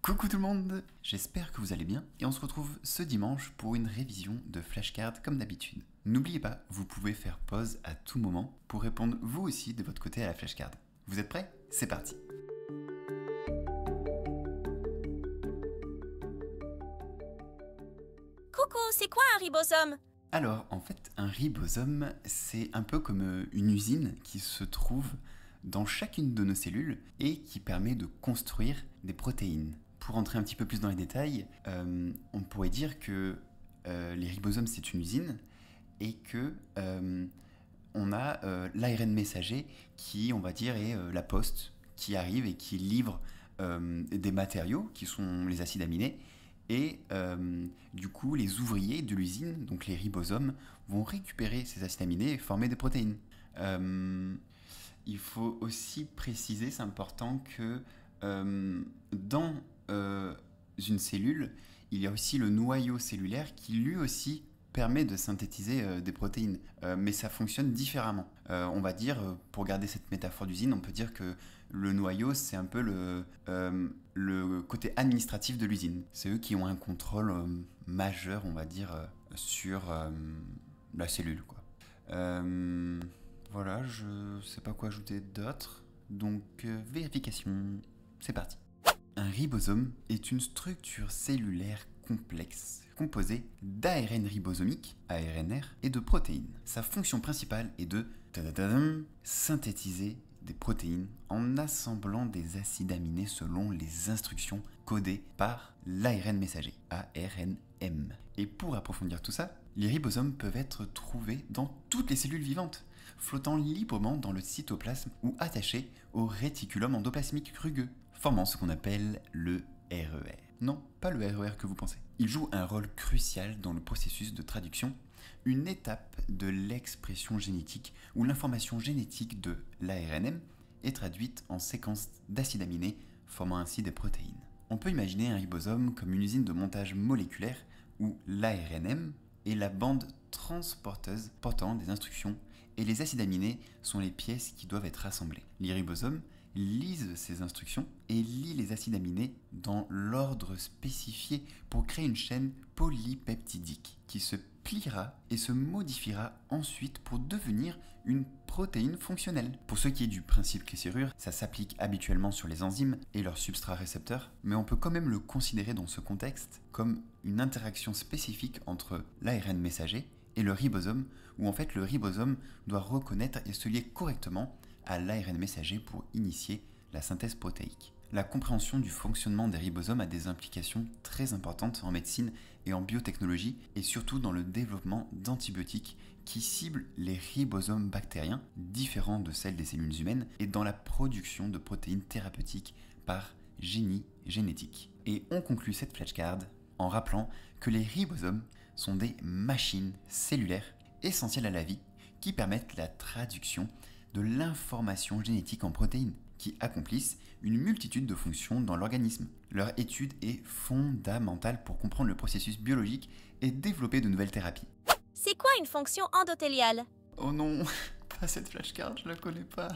Coucou tout le monde, j'espère que vous allez bien et on se retrouve ce dimanche pour une révision de flashcards comme d'habitude. N'oubliez pas, vous pouvez faire pause à tout moment pour répondre vous aussi de votre côté à la flashcard. Vous êtes prêts? C'est parti. Coucou, c'est quoi un ribosome? Alors en fait, un ribosome, c'est un peu comme une usine qui se trouve dans chacune de nos cellules et qui permet de construire des protéines. Pour rentrer un petit peu plus dans les détails, on pourrait dire que les ribosomes c'est une usine et que on a l'ARN messager qui, on va dire, est la poste qui arrive et qui livre des matériaux qui sont les acides aminés. Et du coup, les ouvriers de l'usine, donc les ribosomes, vont récupérer ces acides aminés et former des protéines. Il faut aussi préciser, c'est important, que dans une cellule, il y a aussi le noyau cellulaire qui lui aussi permet de synthétiser des protéines, mais ça fonctionne différemment. On va dire, pour garder cette métaphore d'usine, on peut dire que le noyau, c'est un peu le côté administratif de l'usine. C'est eux qui ont un contrôle majeur, on va dire, sur la cellule, quoi. Voilà, je sais pas quoi ajouter d'autre, donc vérification, c'est parti. Un ribosome est une structure cellulaire complexe composée d'ARN ribosomique, ARNR, et de protéines. Sa fonction principale est de synthétiser des protéines en assemblant des acides aminés selon les instructions codées par l'ARN messager, ARNM. Et pour approfondir tout ça, les ribosomes peuvent être trouvés dans toutes les cellules vivantes, flottant librement dans le cytoplasme ou attachés au réticulum endoplasmique rugueux, formant ce qu'on appelle le RER. Non, pas le RER que vous pensez. Il joue un rôle crucial dans le processus de traduction, une étape de l'expression génétique où l'information génétique de l'ARNM est traduite en séquences d'acides aminés, formant ainsi des protéines. On peut imaginer un ribosome comme une usine de montage moléculaire où l'ARNM est la bande transporteuse portant des instructions et les acides aminés sont les pièces qui doivent être assemblées. Les ribosomes lisent ces instructions et lient les acides aminés dans l'ordre spécifié pour créer une chaîne polypeptidique qui se pliera et se modifiera ensuite pour devenir une protéine fonctionnelle. Pour ce qui est du principe clé-serrure, ça s'applique habituellement sur les enzymes et leurs substrats récepteurs, mais on peut quand même le considérer dans ce contexte comme une interaction spécifique entre l'ARN messager et le ribosome, où en fait le ribosome doit reconnaître et se lier correctement à l'ARN messager pour initier la synthèse protéique. La compréhension du fonctionnement des ribosomes a des implications très importantes en médecine et en biotechnologie, et surtout dans le développement d'antibiotiques qui ciblent les ribosomes bactériens, différents de celles des cellules humaines, et dans la production de protéines thérapeutiques par génie génétique. Et on conclut cette flashcard en rappelant que les ribosomes sont des machines cellulaires essentielles à la vie qui permettent la traduction de l'information génétique en protéines, qui accomplissent une multitude de fonctions dans l'organisme. Leur étude est fondamentale pour comprendre le processus biologique et développer de nouvelles thérapies. C'est quoi une fonction endothéliale? Oh non, pas cette flashcard, je la connais pas.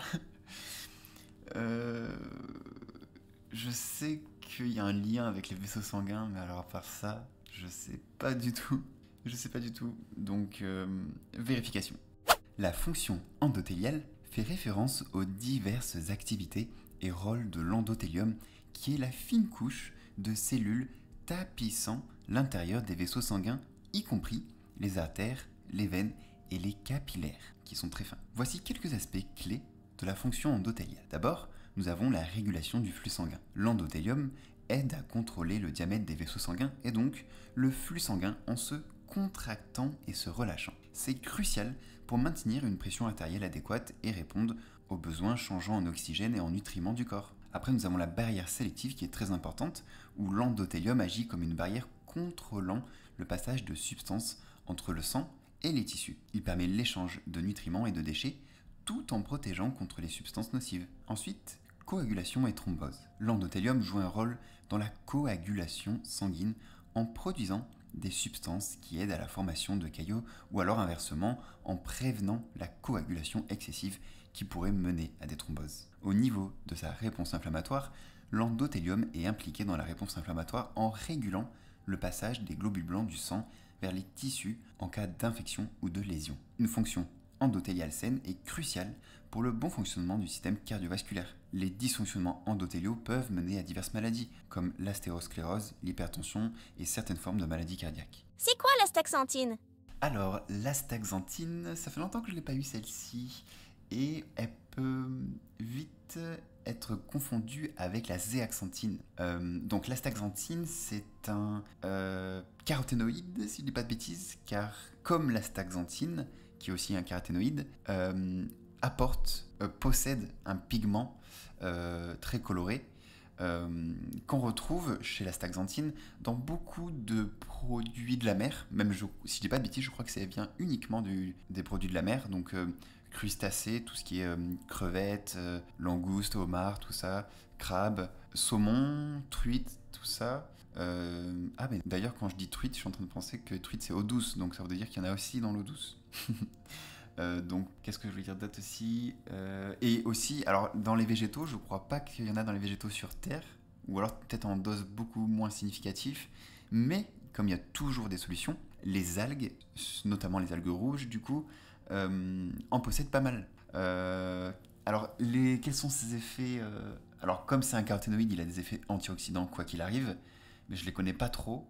Je sais qu'il y a un lien avec les vaisseaux sanguins, mais alors à part ça, je sais pas du tout. Donc, vérification. La fonction endothéliale fait référence aux diverses activités et rôles de l'endothélium, qui est la fine couche de cellules tapissant l'intérieur des vaisseaux sanguins, y compris les artères, les veines et les capillaires, qui sont très fins. Voici quelques aspects clés de la fonction endothéliale. D'abord, nous avons la régulation du flux sanguin. L'endothélium aide à contrôler le diamètre des vaisseaux sanguins et donc le flux sanguin en se contractant et se relâchant. C'est crucial pour maintenir une pression artérielle adéquate et répondre aux besoins changeants en oxygène et en nutriments du corps. Après, nous avons la barrière sélective qui est très importante, où l'endothélium agit comme une barrière contrôlant le passage de substances entre le sang et les tissus. Il permet l'échange de nutriments et de déchets, tout en protégeant contre les substances nocives. Ensuite, coagulation et thrombose. L'endothélium joue un rôle dans la coagulation sanguine en produisant des substances qui aident à la formation de caillots ou alors inversement en prévenant la coagulation excessive qui pourrait mener à des thromboses. Au niveau de sa réponse inflammatoire, L'endothélium est impliqué dans la réponse inflammatoire en régulant le passage des globules blancs du sang vers les tissus en cas d'infection ou de lésion. Une fonction endothéliale saine est cruciale pour le bon fonctionnement du système cardiovasculaire. Les dysfonctionnements endothéliaux peuvent mener à diverses maladies, comme l'astérosclérose, l'hypertension et certaines formes de maladies cardiaques. C'est quoi l'astaxanthine? Alors, l'astaxanthine, ça fait longtemps que je n'ai pas eu celle-ci, et elle peut vite être confondue avec la zéaxanthine. Donc l'astaxanthine, c'est un caroténoïde, si je ne dis pas de bêtises, car comme l'astaxanthine, qui est aussi un caroténoïde, possède un pigment très coloré qu'on retrouve chez l'astaxanthine dans beaucoup de produits de la mer. Même si je dis pas de bêtises, je crois que ça vient uniquement des produits de la mer, donc crustacés, tout ce qui est crevettes, langoustes, homards, tout ça, crabes, saumon, truite, tout ça. Mais d'ailleurs, quand je dis truite, je suis en train de penser que truite c'est eau douce, donc ça veut dire qu'il y en a aussi dans l'eau douce. Donc, qu'est-ce que je voulais dire d'autre aussi et aussi, alors dans les végétaux, je crois pas qu'il y en a dans les végétaux sur Terre, ou alors peut-être en dose beaucoup moins significative, mais comme il y a toujours des solutions, les algues, notamment les algues rouges, du coup, en possèdent pas mal. Alors, quels sont ses effets Alors, comme c'est un caroténoïde, il a des effets antioxydants quoi qu'il arrive, mais je les connais pas trop.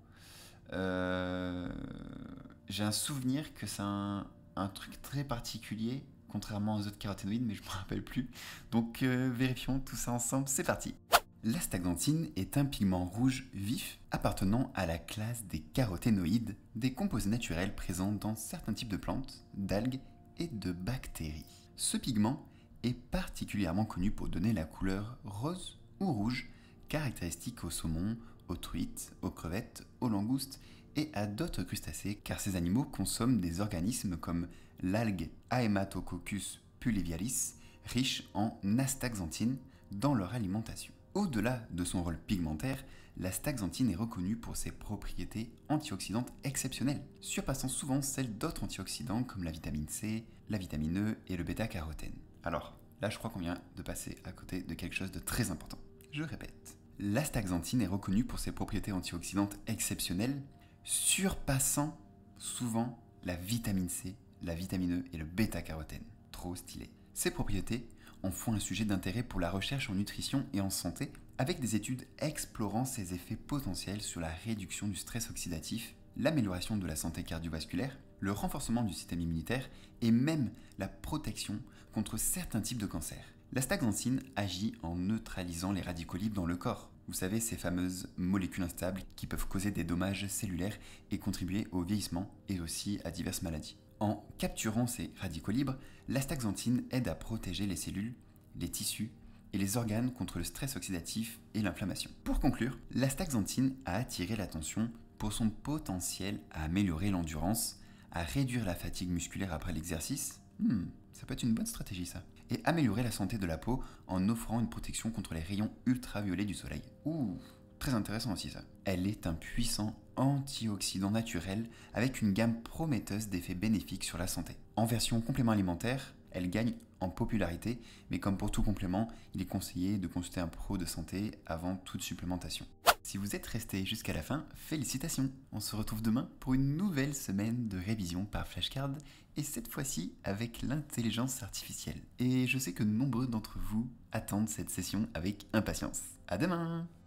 J'ai un souvenir que c'est un truc très particulier, contrairement aux autres caroténoïdes, mais je ne me rappelle plus. Donc vérifions tout ça ensemble, c'est parti. L'astaxanthine est un pigment rouge vif appartenant à la classe des caroténoïdes, des composés naturels présents dans certains types de plantes, d'algues et de bactéries. Ce pigment est particulièrement connu pour donner la couleur rose ou rouge, caractéristique aux saumons, aux truites, aux crevettes, aux langoustes et à d'autres crustacés, car ces animaux consomment des organismes comme l'algue Haematococcus pulivialis, riche en astaxanthine dans leur alimentation. Au-delà de son rôle pigmentaire, l'astaxanthine est reconnue pour ses propriétés antioxydantes exceptionnelles, surpassant souvent celles d'autres antioxydants comme la vitamine C, la vitamine E et le bêta-carotène. Alors, là je crois qu'on vient de passer à côté de quelque chose de très important. Je répète, l'astaxanthine est reconnue pour ses propriétés antioxydantes exceptionnelles, surpassant souvent la vitamine C, la vitamine E et le bêta-carotène. Trop stylé. Ces propriétés en font un sujet d'intérêt pour la recherche en nutrition et en santé, avec des études explorant ses effets potentiels sur la réduction du stress oxydatif, l'amélioration de la santé cardiovasculaire, le renforcement du système immunitaire et même la protection contre certains types de cancers. L'astaxanthine agit en neutralisant les radicaux libres dans le corps. Vous savez, ces fameuses molécules instables qui peuvent causer des dommages cellulaires et contribuer au vieillissement et aussi à diverses maladies. En capturant ces radicaux libres, l'astaxanthine aide à protéger les cellules, les tissus et les organes contre le stress oxydatif et l'inflammation. Pour conclure, l'astaxanthine a attiré l'attention pour son potentiel à améliorer l'endurance, à réduire la fatigue musculaire après l'exercice. Ça peut être une bonne stratégie ça. Et améliorer la santé de la peau en offrant une protection contre les rayons ultraviolets du soleil. Très intéressant aussi ça. Elle est un puissant antioxydant naturel avec une gamme prometteuse d'effets bénéfiques sur la santé. En version complément alimentaire, elle gagne en popularité, mais comme pour tout complément, il est conseillé de consulter un pro de santé avant toute supplémentation. Si vous êtes resté jusqu'à la fin, félicitations! On se retrouve demain pour une nouvelle semaine de révision par flashcard, et cette fois-ci avec l'intelligence artificielle. Et je sais que nombreux d'entre vous attendent cette session avec impatience. À demain!